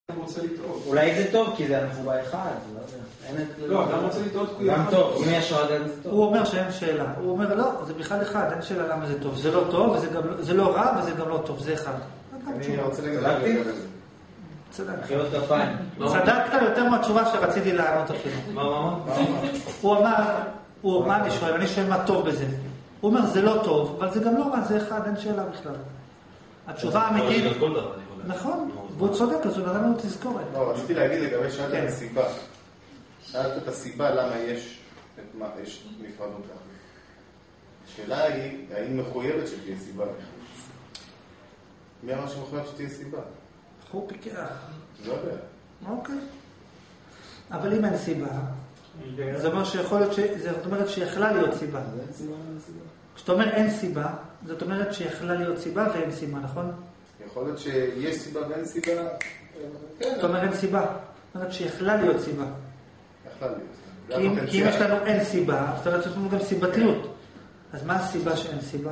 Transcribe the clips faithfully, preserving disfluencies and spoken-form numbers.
אולי זה טוב, כי זה אנחנו באחד. לא, אדם רוצה לטעות. גם טוב, אם יש רגע זה טוב. הוא אומר שאין שאלה. הוא אומר לא, זה בכלל אחד, אין שאלה למה זה טוב. זה לא טוב, זה לא רע, וזה גם לא טוב, זה אחד. אני רוצה להגיד את זה. צדקת. מחיאות כפיים. צדקת יותר מהתשובה שרציתי לענות אפילו. מה, מה, מה? הוא אמר, הוא, מה אני שואל? אני שואל מה טוב בזה. הוא אומר, זה לא טוב, אבל זה גם לא רע, זה אחד, אין שאלה בכלל. התשובה האמיתית... נכון, והוא צודק, אז הוא נתן לנו תזכורת. לא, רציתי להגיד לגבי שאלת את הסיבה. שאלת את הסיבה למה יש נפרדות להחליף. השאלה היא, האם מחויבת שתהיה סיבה בכלל? מי אמר שמחויב שתהיה סיבה? הוא פיקח. לא יודע. אוקיי. אבל אם אין סיבה, זה אומר שיכול להיות ש... זאת אומרת שיכלה להיות סיבה. כשאתה אומר אין סיבה, זאת אומרת שיכלה להיות סיבה ואין סיבה, נכון? יכול להיות שיש סיבה ואין סיבה. זאת אומרת אין סיבה. זאת אומרת שיכלה להיות סיבה. יכלה להיות. כי אם יש לנו אין סיבה, זאת אומרת שיש לנו גם סיבתיות. אז מה הסיבה שאין סיבה?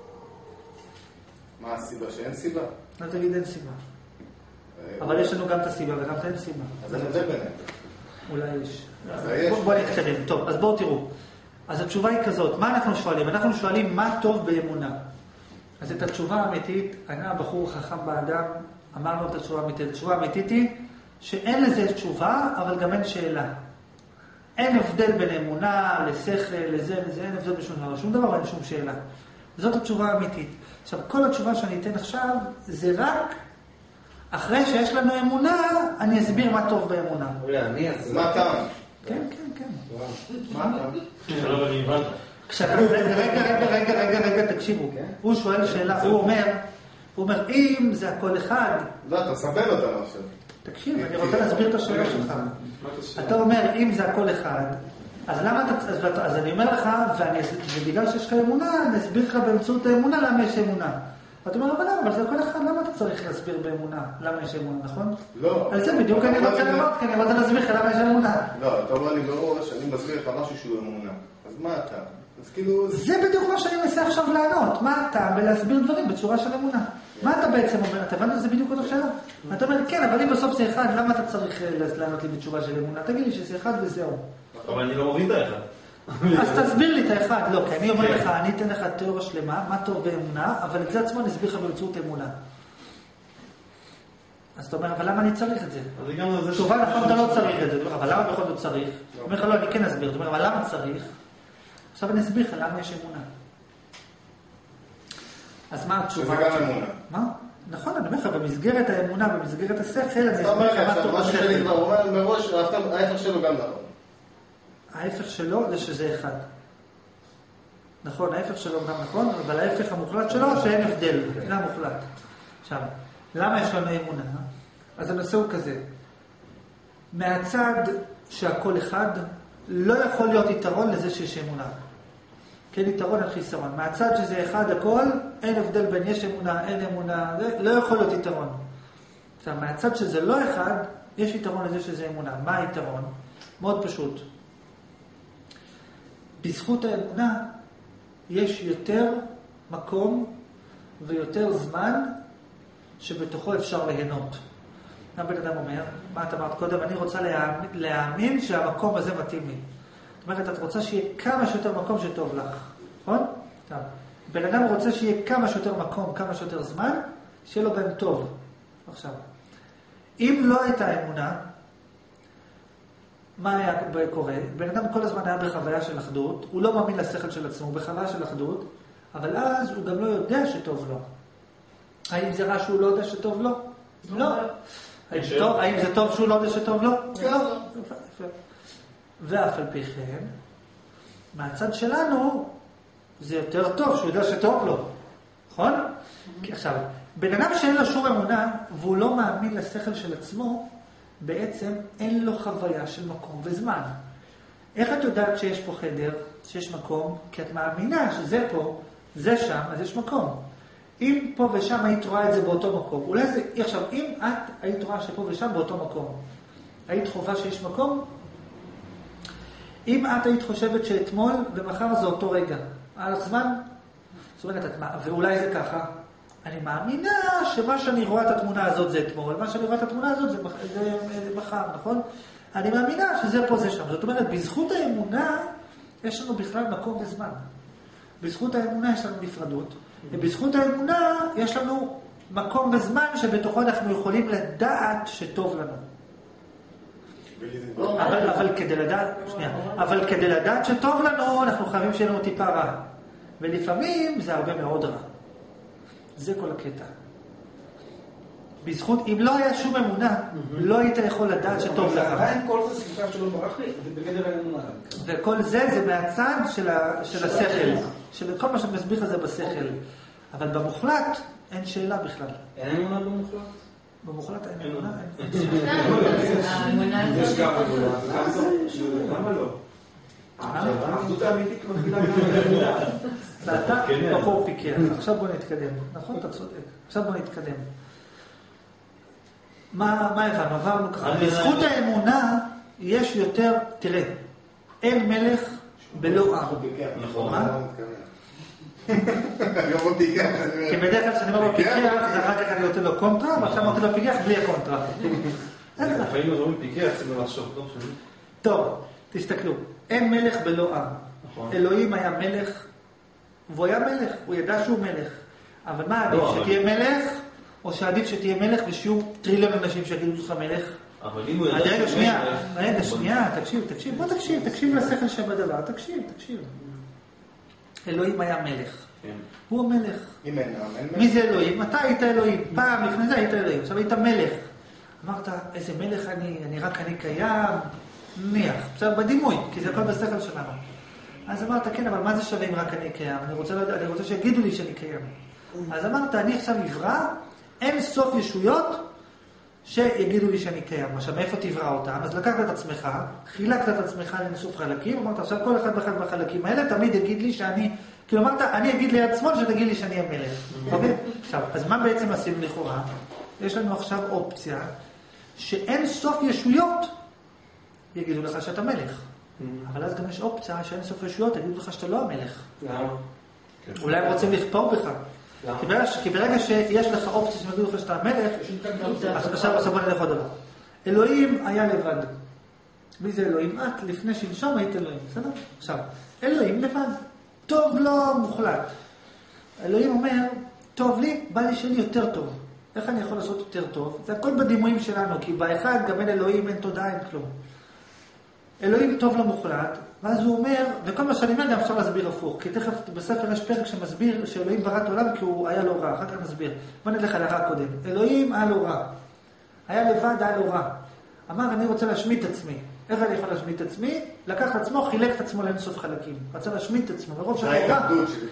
מה הסיבה שאין סיבה? לא תגיד אין סיבה. אבל יש לנו גם את הסיבה וגם את האין סיבה. אז אני יודע ביניהם. אולי יש. בואו נתקדם. טוב, אז בואו תראו. אז התשובה היא כזאת, מה אנחנו שואלים? אנחנו שואלים מה טוב באמונה. אז את התשובה האמיתית, ענה הבחור חכם באדם, אמרנו את התשובה האמיתית. התשובה האמיתית היא שאין לזה תשובה, אבל גם אין שאלה. אין הבדל בין אמונה, לשכל, לזה, לזה, אין הבדל בשום דבר. שום דבר אין שום שאלה. זאת התשובה האמיתית. עכשיו, כל התשובה שאני אתן עכשיו, זה רק אחרי שיש לנו אמונה, אני אסביר מה טוב באמונה. אולי, אני אסביר. מה טעם? כן, כן, כן. מה טעם? שלא אני הבנת. רגע, רגע, רגע, רגע, רגע, תקשיבו. הוא שואל שאלה, הוא אומר, הוא אומר, אם זה הכל אחד... לא, אתה מסבל אותנו עכשיו. תקשיב, אני רוצה להסביר את השאלה שלך. אתה אומר, אם זה הכל אחד, אז למה אתה... אז אני אומר לך, ובגלל שיש לך אמונה, אני אסביר לך באמצעות האמונה למה יש אמונה. ואתה אומר, אבל לא, אבל זה הכל אחד, למה אתה צריך להסביר באמונה? למה יש אמונה, נכון? לא. על זה בדיוק אני רוצה לראות, כי אני רוצה להסביר לך למה יש אמונה. לא, אתה אומר לי בראש, אני מסביר לך משהו שהוא אמונה. אז מה אתה? אז כאילו... זה בדיוק מה שאני מנסה עכשיו לענות. מה אתה בלהסביר דברים בצורה של אמונה? מה אתה בעצם אומר? אתה הבנת שזה בדיוק אותו שאלה? אתה אומר, כן, אבל אם בסוף זה אחד, למה אתה צריך לענות לי בתשובה של אמונה? תגיד לי שזה אחד וזהו. אבל אני לא מבין את האחד. אז תסביר לי את האחד. לא, כי אני אומר לך, אני אתן לך תיאוריה שלמה, מה טוב באמונה, אבל את זה עצמו נסביר לך באמצעות אמונה. אז אתה אומר, אבל למה אני צריך את זה? תשובה נכון, אתה לא צריך את זה. אבל למה בכל זאת צריך? אני אומר לך, לא, אני כן אסביר. אתה אומר, אבל למה צריך? עכשיו אני אסביר לך למה יש אמונה. אז מה התשובה? שזה גם אמונה. מה? נכון, אני אומר לך, במסגרת האמונה, במסגרת השכל, אני אסביר לך מה טוב בשכל. מה שאני כבר אומר מראש, ההפך שלו גם נכון. ההפך שלו זה שזה אחד. נכון, ההפך שלו גם נכון, אבל ההפך המוחלט שלו שאין הבדל, זה המוחלט. עכשיו, למה יש לנו אמונה? אז הנושא הוא כזה. מהצד שהכל אחד, לא יכול להיות יתרון לזה שיש אמונה. כן, יתרון על חיסרון. מהצד שזה אחד הכל, אין הבדל בין יש אמונה, אין אמונה, זה, לא יכול להיות יתרון. עכשיו, מהצד שזה לא אחד, יש יתרון לזה שזה אמונה. מה היתרון? מאוד פשוט. בזכות האמונה, יש יותר מקום ויותר זמן שבתוכו אפשר ליהנות. גם בן אדם אומר, מה את אמרת קודם? אני רוצה להאמין, להאמין שהמקום הזה מתאים לי. זאת אומרת, את רוצה שיהיה כמה שיותר מקום שטוב לך, נכון? טוב. בן אדם רוצה שיהיה כמה שיותר מקום, כמה שיותר זמן, שיהיה לו גם טוב. עכשיו, אם לא הייתה אמונה, מה היה קורה? בן אדם כל הזמן היה בחוויה של אחדות, הוא לא מאמין לשכל של עצמו, הוא בחוויה של אחדות, אבל אז הוא גם לא יודע שטוב לו. האם זה רע שהוא לא יודע שטוב לו? לא. האם זה טוב שהוא לא יודע שטוב לו? לא. ואף על פי כן, מהצד שלנו, זה יותר טוב שהוא יודע שטוב לו. נכון? כי עכשיו, בן אדם שאין לו שום אמונה, והוא לא מאמין לשכל של עצמו, בעצם אין לו חוויה של מקום וזמן. איך את יודעת שיש פה חדר, שיש מקום? כי את מאמינה שזה פה, זה שם, אז יש מקום. אם פה ושם היית רואה את זה באותו מקום, אולי זה, עכשיו, אם את היית רואה שפה ושם באותו מקום, היית חובה שיש מקום? אם את היית חושבת שאתמול ומחר זה אותו רגע, על הזמן? זאת אומרת, ואולי זה ככה, אני מאמינה שמה שאני רואה את התמונה הזאת זה אתמול, מה שאני רואה את התמונה הזאת זה, זה, זה מחר, נכון? אני מאמינה שזה פה זה שם. זאת אומרת, בזכות האמונה יש לנו בכלל מקום וזמן. בזכות האמונה יש לנו נפרדות, ובזכות האמונה יש לנו מקום וזמן שבתוכו אנחנו יכולים לדעת שטוב לנו. אבל, אבל כדי לדעת, שנייה, אבל כדי לדעת שטוב לנו, אנחנו חייבים שיהיה לנו טיפה רע. ולפעמים זה הרבה מאוד רע. זה כל הקטע. בזכות, אם לא היה שום אמונה, לא היית יכול לדעת שטוב לך. עדיין כל זה סליחה שלא ברח לי, זה בגדר האמונה. וכל זה, זה מהצד של השכל. של כל מה שמסביר זה בשכל. אבל במוחלט, אין שאלה בכלל. אין אמונה במוחלט? במוחלט אין אמונה, אין. יש גם אמונה, גם זו. למה לא? האחדות האמיתית מתחילה גם באמונה. ואתה בחור פיקח. עכשיו בוא נתקדם. נכון, אתה צודק. עכשיו בוא נתקדם. מה הבנו? עברנו ככה. בזכות האמונה יש יותר, תראה, אין מלך בלא עם. נכון. מה? גם הוא פיקח. כי בדרך כלל כשאני אומר לו פיקח, אז אחר כך אני נותן לו קונטרה, ועכשיו נותן לו פיקח בלי הקונטרה. לפעמים לא אומרים פיקח, צריכים לחשוב, לא משנה. טוב, תסתכלו. אין מלך בלא עם. אלוהים היה מלך, והוא היה מלך, הוא ידע שהוא מלך. אבל מה עדיף, שתהיה מלך, או שעדיף שתהיה מלך ושיהיו טריליון אנשים שיגידו לך מלך? אבל אם הוא ידע רגע, שנייה, רגע, שנייה, תקשיב, תקשיב, בוא תקשיב, תקשיב לשכל שבדבר, תקשיב, תקשיב. אלוהים היה מלך. הוא המלך. אם אין עם, אין מלך. מי זה אלוהים? אתה היית אלוהים. פעם לפני זה היית אלוהים. עכשיו היית מלך. אמרת, איזה מלך אני, אני רק אני קיים. נניח. בסדר, בדימוי, כי זה הכל בשכל שלנו. אז אמרת, כן, אבל מה זה שווה אם רק אני קיים? אני רוצה, אני רוצה שיגידו לי שאני קיים. אז אמרת, אני עכשיו עברה, אין סוף ישויות שיגידו לי שאני קיים. עכשיו, מאיפה תברא אותם? אז לקחת את עצמך, חילקת את עצמך לאינסוף חלקים, אמרת, עכשיו כל אחד ואחד מהחלקים האלה תמיד יגיד לי שאני, כאילו אמרת, אני אגיד ליד שמאל שתגיד לי שאני המלך. אוקיי? עכשיו, אז מה בעצם עשינו לכאורה? יש לנו עכשיו אופציה שאין סוף ישויות יגידו לך שאתה מלך. אבל אז גם יש אופציה שאין סוף ישויות יגידו לך שאתה לא המלך. למה? אולי הם רוצים לכפור בך. כי ברגע שיש לך אופציה שמגידו לך שאתה המלך, עכשיו בוא נלך עוד דבר. אלוהים היה לבד. מי זה אלוהים? את לפני שלשום היית אלוהים, בסדר? עכשיו, אלוהים לבד. טוב לא מוחלט. אלוהים אומר, טוב לי, בא לי שלי יותר טוב. איך אני יכול לעשות יותר טוב? זה הכל בדימויים שלנו, כי באחד גם אין אלוהים, אין תודעה, אין כלום. אלוהים טוב לא מוחלט, ואז הוא אומר, וכל מה שאני אומר גם אפשר להסביר הפוך, כי תכף בספר יש פרק שמסביר שאלוהים ברא את העולם כי הוא היה לו רע, אחר כך נסביר. בוא נלך על הרע קודם. אלוהים היה לו רע. היה לבד, היה לו רע. אמר, אני רוצה להשמיט את עצמי. איך אני יכול להשמיט את עצמי? לקח את עצמו, חילק את עצמו לאינסוף חלקים. רצה להשמיט את עצמו. מרוב שהיה רע,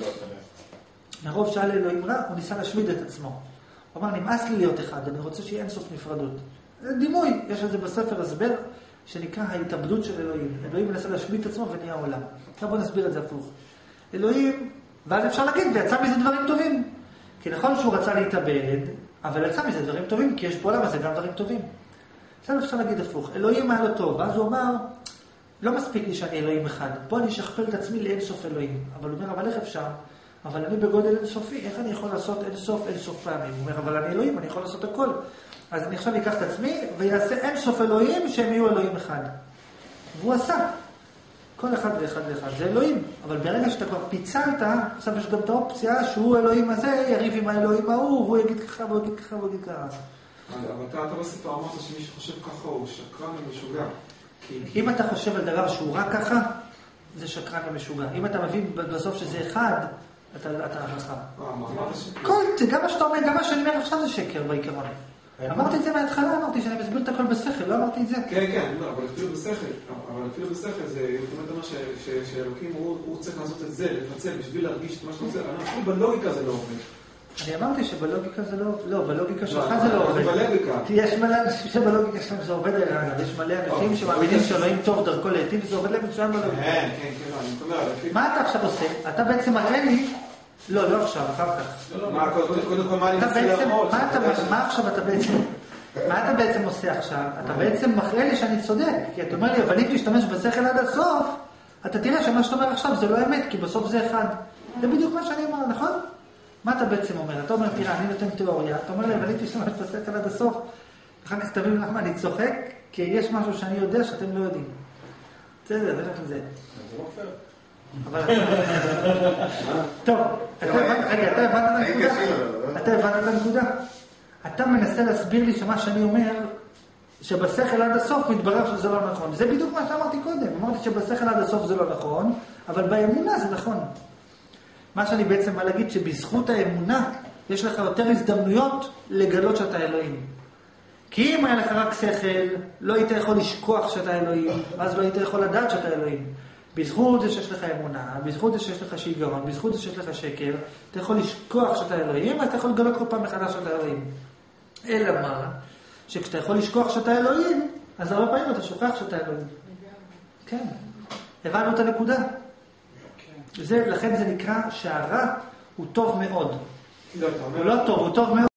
מרוב שהיה לאלוהים רע, הוא ניסה להשמיט את עצמו. הוא אמר, נמאס לי להיות אחד, אני רוצה שיהיה אינסוף נפרדות. זה דימוי, יש את זה בספר הסבר, שנקרא ההתאבדות של אלוהים. אלוהים מנסה להשמיט את עצמו ונהיה עולם. עכשיו בוא נסביר את זה הפוך. אלוהים, ואז אפשר להגיד, ויצא מזה דברים טובים. כי נכון שהוא רצה להתאבד, אבל יצא מזה דברים טובים, כי יש בעולם הזה גם דברים טובים. עכשיו אפשר להגיד הפוך. אלוהים היה לו טוב, ואז הוא אמר, לא מספיק לי שאני אלוהים אחד. בוא אני אשכפל את עצמי לאינסוף אלוהים. אבל הוא אומר, אבל איך אפשר? אבל אני בגודל אינסופי, איך אני יכול לעשות אינסוף אינסוף פעמים? הוא אומר, אבל אני אלוהים, אני יכול לעשות הכל. אז אני עכשיו אקח את עצמי ויעשה אינסוף אלוהים שהם יהיו אלוהים אחד. והוא עשה. כל אחד ואחד ואחד. זה אלוהים. אבל ברגע שאתה כבר פיצלת, עכשיו יש גם את האופציה שהוא אלוהים הזה, יריב עם האלוהים ההוא, והוא יגיד ככה, והוא יגיד ככה, והוא יגיד ככה. אבל אתה, אתה בספר אמרת שמי שחושב ככה הוא שקרן ומשוגע. אם אתה חושב על דבר שהוא רק ככה, זה שקרן ומשוגע. אם אתה מבין בסוף שזה אחד, אתה חכם. אמרת שקר. כל, גם מה שאתה אומר, גם מה שאני אומר עכשיו זה שקר בעיקרון. אמרתי את זה מההתחלה, אמרתי שאני מסביר את הכל בשכל, לא אמרתי את זה. כן, כן, לא, אבל אפילו בשכל, אבל אפילו בשכל זה, זאת אומרת, שאלוקים הוא צריך לעשות את זה, לפצל בשביל להרגיש את מה שאתה רוצה, אבל אפילו בלוגיקה זה לא עובד. אני אמרתי שבלוגיקה זה לא, לא, בלוגיקה שלך זה לא עובד. בלוגיקה. כי יש מלא אנשים שבלוגיקה שלהם זה עובד אליהם, יש מלא אנשים שמאמינים שאלוהים טוב דרכו להיטיב, זה עובד להם מצוין בלוגיקה. כן, כן, כן, אני אומר, מה אתה עכשיו עושה? אתה בעצם מראה לי, לא, לא עכשיו, אחר כך. מה, קודם כל, מה אני מנסה להראות? מה עכשיו אתה בעצם, מה אתה בעצם עושה עכשיו? אתה בעצם מראה לי שאני צודק, כי אתה אומר לי, אבל אם תשתמש בשכל עד הסוף, אתה תראה שמה שאתה אומר עכשיו זה לא אמת, כי בסוף זה אחד. זה בדיוק מה שאני אומר, נכון? מה אתה בעצם אומר? אתה אומר, תראה, אני נותן תיאוריה, אתה אומר לי, אבל הייתי שומע את השכל עד הסוף, אחר כך תבין למה אני צוחק, כי יש משהו שאני יודע שאתם לא יודעים. בסדר, זה לך זה. זה לא פייר. אבל... טוב, רגע, אתה הבנת את הנקודה? אתה הבנת את הנקודה? אתה מנסה להסביר לי שמה שאני אומר, שבשכל עד הסוף מתברר שזה לא נכון. זה בדיוק מה שאמרתי קודם. אמרתי שבשכל עד הסוף זה לא נכון, אבל באמונה זה נכון. מה שאני בעצם בא להגיד, שבזכות האמונה יש לך יותר הזדמנויות לגלות שאתה אלוהים. כי אם היה לך רק שכל, לא היית יכול לשכוח שאתה אלוהים, אז לא היית יכול לדעת שאתה אלוהים. בזכות זה שיש לך אמונה, בזכות זה שיש לך שיגעון, בזכות זה שיש לך שקר, אתה יכול לשכוח שאתה אלוהים, אז אתה יכול לגלות כל פעם מחדש שאתה אלוהים. אלא מה? שכשאתה יכול לשכוח שאתה אלוהים, אז הרבה פעמים אתה שוכח שאתה אלוהים. כן. הבנו את הנקודה? זה, לכן זה נקרא שהרע הוא טוב מאוד. הוא לא טוב, הוא טוב מאוד.